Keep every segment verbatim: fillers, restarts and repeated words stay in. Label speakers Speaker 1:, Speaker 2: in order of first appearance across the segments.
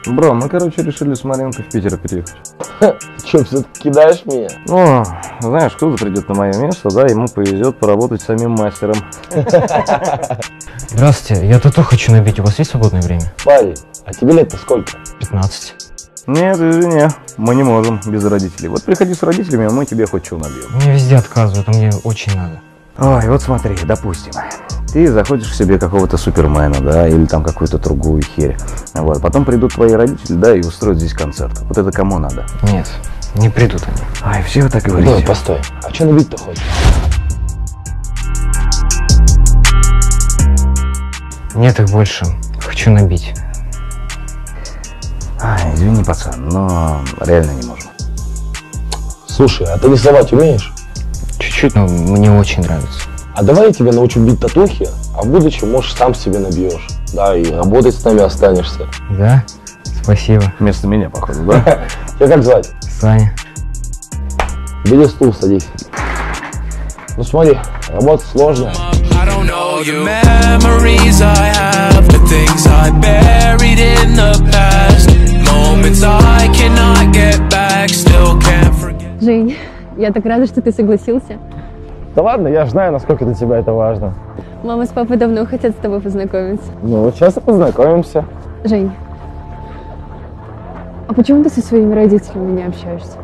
Speaker 1: Бро, мы, короче, решили с Маринкой в Питер переехать.
Speaker 2: Че, все-таки кидаешь меня?
Speaker 1: Ну, знаешь, кто-то придет на мое место, да, ему повезет поработать самим мастером.
Speaker 3: Здравствуйте, я тату хочу набить, у вас есть свободное время?
Speaker 2: Парень, а тебе лет-то сколько?
Speaker 3: пятнадцать.
Speaker 1: Нет, извини, мы не можем без родителей. Вот приходи с родителями, а мы тебе хоть что набьем.
Speaker 3: Мне везде отказывают, а мне очень надо.
Speaker 1: Ой, вот смотри, допустим, ты заходишь к себе какого-то супермена, да, или там какую-то другую херь. Вот, потом придут твои родители, да, и устроят здесь концерт. Вот это кому надо?
Speaker 3: Нет, не придут они.
Speaker 1: Ай, все вы так говорите.
Speaker 2: Ой, постой, а что набить-то хочешь?
Speaker 3: Нет их больше, хочу набить.
Speaker 1: Ай, извини, пацан, но реально не можем.
Speaker 2: Слушай, а ты рисовать умеешь?
Speaker 3: Чуть-чуть, но мне очень нравится.
Speaker 2: А давай я тебя научу бить татухи, а в будущем, может, сам себе набьешь. Да, и работать с нами останешься.
Speaker 3: Да? Спасибо.
Speaker 1: Вместо меня, походу, да?
Speaker 2: Тебя как звать?
Speaker 3: Саня.
Speaker 2: Бери стул, садись. Ну смотри, работа сложная.
Speaker 4: Жень, я так рада, что ты согласился.
Speaker 2: Да ладно, я же знаю, насколько для тебя это важно.
Speaker 4: Мама с папой давно хотят с тобой познакомиться.
Speaker 2: Ну вот сейчас и познакомимся.
Speaker 4: Жень, а почему ты со своими родителями не общаешься?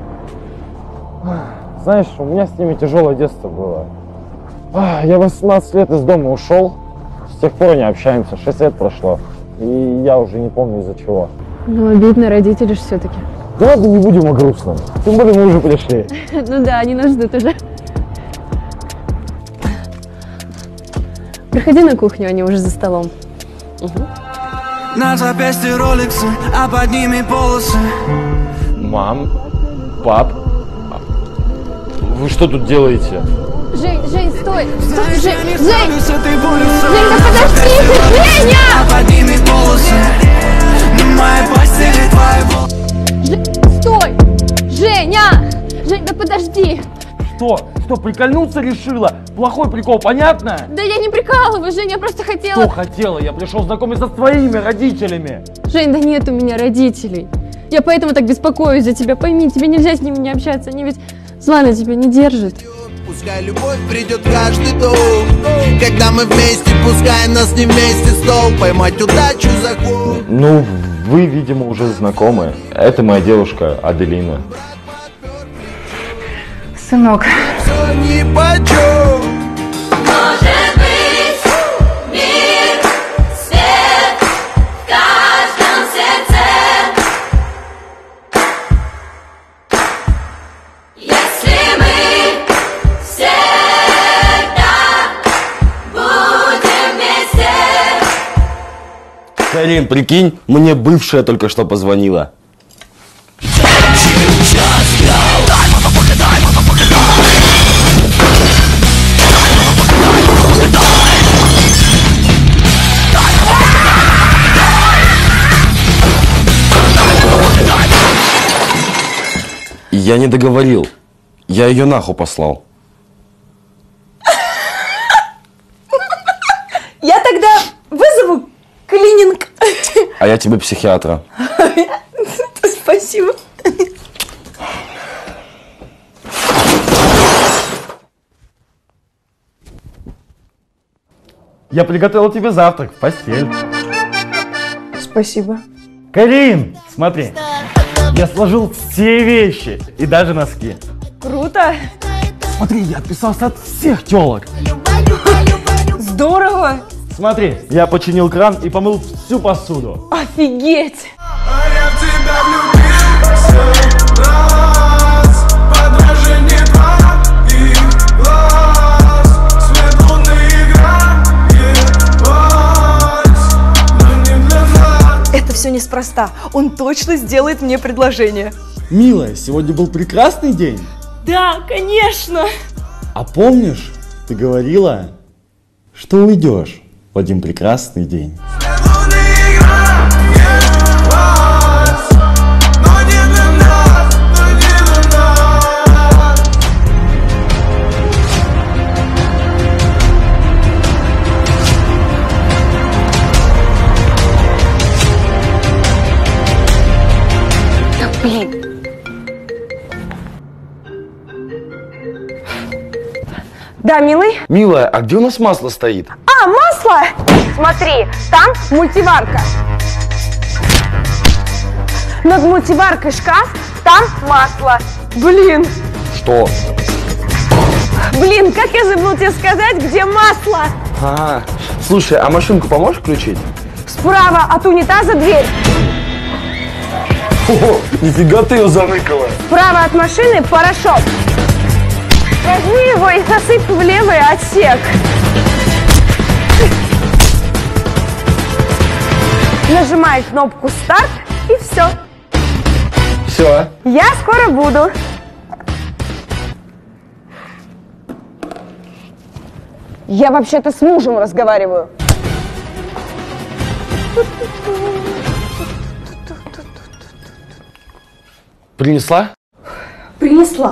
Speaker 2: Знаешь, у меня с ними тяжелое детство было. Я восемнадцать лет из дома ушел, с тех пор не общаемся, шесть лет прошло. И я уже не помню из-за чего.
Speaker 4: Ну, обидно, родители же все-таки.
Speaker 2: Да ладно, не будем о грустном. Тем более мы уже пришли.
Speaker 4: Ну да, они нас ждут уже. Проходи на кухню, они уже за столом. Угу.
Speaker 5: На запястье роликсы, а под ними полосы.
Speaker 2: Мам, пап, вы что тут делаете?
Speaker 4: Жень, Жень, стой! Стой, Жень, Жень! Жень,
Speaker 5: С этой болью
Speaker 4: Жень, да подожди ты, Женя!
Speaker 5: а под ними полосы. На моей постели твои волосы.
Speaker 4: Жень, стой! Женя! Жень, да подожди!
Speaker 6: Что? Что, прикольнуться решила? Плохой прикол, понятно?
Speaker 4: Да я не прикалываюсь, Жень, я просто хотела...
Speaker 6: Что хотела? Я пришел знакомиться с твоими родителями.
Speaker 4: Жень, да нет у меня родителей. Я поэтому так беспокоюсь за тебя. Пойми, тебе нельзя с ними не общаться. Они ведь зла на тебя не держат.
Speaker 5: Пускай любовь придет в каждый дом. Когда мы вместе, пускай нас не вместе стол. Поймать удачу за хвост.
Speaker 2: Ну, вы, видимо, уже знакомы. Это моя девушка Аделина.
Speaker 4: Сынок.
Speaker 5: Все нипочем.
Speaker 7: Может быть, мир, свет в каждом сердце. Если мы всегда будем вместе.
Speaker 2: Карин, прикинь, мне бывшая только что позвонила. Я не договорил. Я ее нахуй послал.
Speaker 8: Я тогда вызову клининг.
Speaker 2: А я тебе психиатра.
Speaker 8: Спасибо.
Speaker 6: Я приготовил тебе завтрак в постель.
Speaker 8: Спасибо.
Speaker 6: Карин, смотри. Я сложил все вещи и даже носки.
Speaker 8: Круто.
Speaker 6: Смотри, я отписался от всех телок.
Speaker 8: Здорово.
Speaker 6: Смотри, я починил кран и помыл всю посуду.
Speaker 8: Офигеть. Это все неспроста. Он точно сделает мне предложение.
Speaker 6: Милая, сегодня был прекрасный день.
Speaker 8: Да, конечно.
Speaker 6: А помнишь, ты говорила, что уйдешь в один прекрасный день.
Speaker 8: Да, милый?
Speaker 6: Милая, а где у нас масло стоит?
Speaker 8: А, масло! Смотри, там мультиварка. Над мультиваркой шкаф, там масло. Блин,
Speaker 6: Что?
Speaker 8: блин, как я забыл тебе сказать, где масло?
Speaker 6: А, слушай, а машинку поможешь включить?
Speaker 8: Справа от унитаза дверь.
Speaker 6: О, нифига ты ее заныкала.
Speaker 8: Справа от машины порошок. Возьми его и засыпь в левый отсек. Нажимай кнопку старт и все.
Speaker 6: Все.
Speaker 8: Я скоро буду. Я вообще-то с мужем разговариваю.
Speaker 6: Принесла?
Speaker 8: Принесла.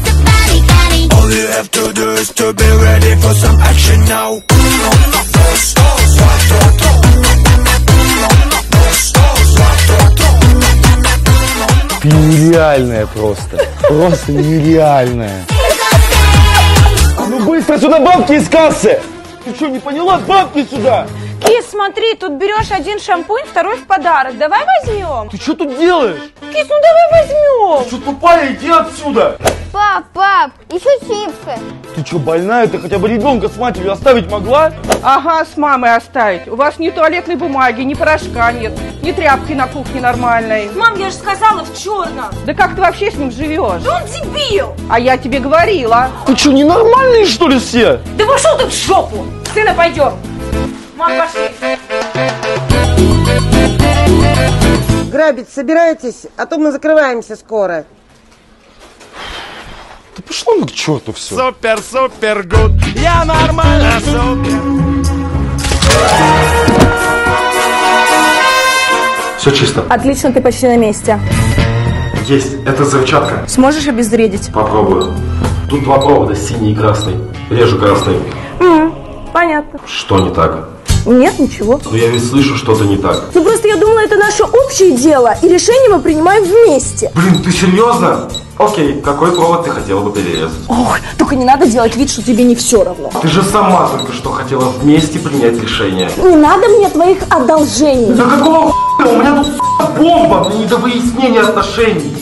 Speaker 6: Ты нереальная просто. Просто нереальная. Ну быстро сюда бабки из кассы! Ты что, не поняла? Бабки сюда!
Speaker 8: Кис, смотри, тут берешь один шампунь, второй в подарок. Давай возьмем.
Speaker 6: Ты что тут делаешь?
Speaker 8: Кис, ну давай возьмем.
Speaker 6: Ты что тупая? Иди отсюда!
Speaker 9: Пап, пап, еще чипсы.
Speaker 6: Ты что, больная? Ты хотя бы ребенка с матерью оставить могла?
Speaker 10: Ага, с мамой оставить. У вас ни туалетной бумаги, ни порошка нет, ни тряпки на кухне нормальной.
Speaker 8: Мам, я же сказала, в черном.
Speaker 10: Да как ты вообще с ним живешь?
Speaker 8: Да он дебил.
Speaker 10: А я тебе говорила.
Speaker 6: Ты что, ненормальные что ли все?
Speaker 8: Да пошел ты в жопу. Сына, пойдем. Мам, пошли.
Speaker 11: Грабить собираетесь? А то мы закрываемся скоро.
Speaker 6: Да пошло ну к черту все.
Speaker 5: Супер, супер гуд. Я нормально, супер.
Speaker 12: Все чисто.
Speaker 8: Отлично, ты почти на месте.
Speaker 12: Есть. Это взрывчатка.
Speaker 8: Сможешь обезвредить?
Speaker 12: Попробую. Тут два провода, синий и красный. Режу красный.
Speaker 8: М-м, понятно.
Speaker 12: Что не так?
Speaker 8: Нет, ничего.
Speaker 12: Ну я ведь слышу, что-то не так.
Speaker 8: Ну просто я думала, это наше общее дело, и решение мы принимаем вместе.
Speaker 12: Блин, ты серьезно? Окей, какой провод ты хотела бы перерезать?
Speaker 8: Ох, только не надо делать вид, что тебе не все равно.
Speaker 12: Ты же сама только что хотела вместе принять решение.
Speaker 8: Не надо мне твоих одолжений.
Speaker 12: Да какого хуя? У меня тут сука, бомба для недовыяснения отношений.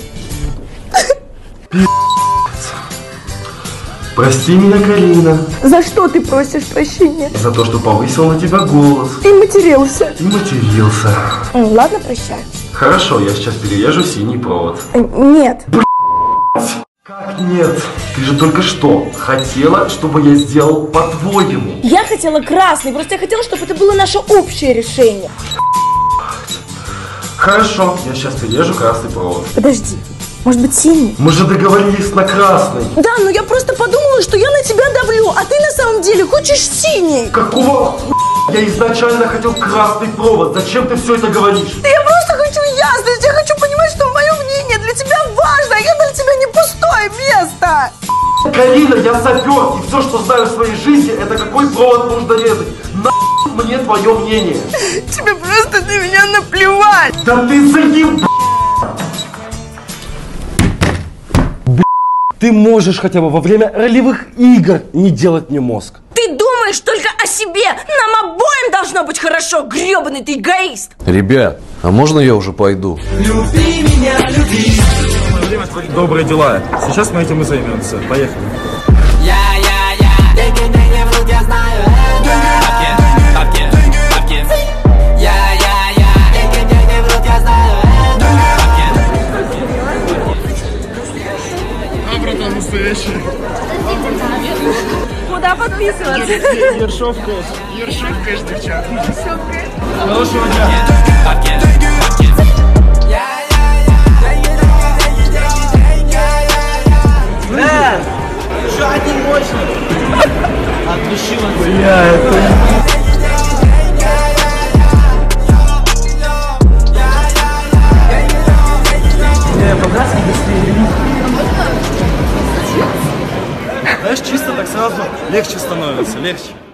Speaker 12: Прости меня, Карина.
Speaker 8: За что ты просишь прощения?
Speaker 12: За то, что повысил на тебя голос.
Speaker 8: И матерился.
Speaker 12: И матерился.
Speaker 8: М, Ладно, прощай.
Speaker 12: Хорошо, я сейчас перережу синий провод.
Speaker 8: Э, Нет.
Speaker 12: Как нет? Ты же только что хотела, чтобы я сделал по-твоему.
Speaker 8: Я хотела красный, просто я хотела, чтобы это было наше общее решение.
Speaker 12: Хорошо, я сейчас перережу красный провод.
Speaker 8: Подожди, может быть синий?
Speaker 12: Мы же договорились на красный.
Speaker 8: Да, но я просто подумала, что я на тебя давлю, а ты на самом деле хочешь синий.
Speaker 12: Какого хуя? Я изначально хотел красный провод. Зачем ты все это говоришь?
Speaker 8: Да я просто хочу ясность, я хочу понимать, что мое мнение для тебя важно, а я для тебя не пустое место.
Speaker 12: Карина, я сапер, и все, что знаю в своей жизни, это какой провод нужно резать. Нахуй мне твое мнение.
Speaker 8: Тебе просто на меня наплевать.
Speaker 12: Да ты заеб...
Speaker 6: Ты можешь хотя бы во время ролевых игр не делать мне мозг.
Speaker 8: Ты думаешь только о себе. Нам обоим должно быть хорошо, гребаный ты эгоист.
Speaker 13: Ребят, а можно я уже пойду?
Speaker 5: Люби меня, люби.
Speaker 14: Время творить добрые дела. Сейчас мы этим и займемся. Поехали.
Speaker 5: Я, я, я. Деньги, деньги, врут, я знаю. Бабки, бабки, бабки. Я, я, я. Деньги, деньги, врут, я знаю.
Speaker 14: А, братан, настоящий.
Speaker 8: Куда подписываться?
Speaker 14: Ершов кэш. Ершов кэш, девчат. Хорошего дня.
Speaker 5: Бабки, бабки. Я, я, я.
Speaker 14: Бля, еще один мощный. Отличило. Бля, это... Не, погаси быстрее. Знаешь, чисто так сразу легче становится, легче.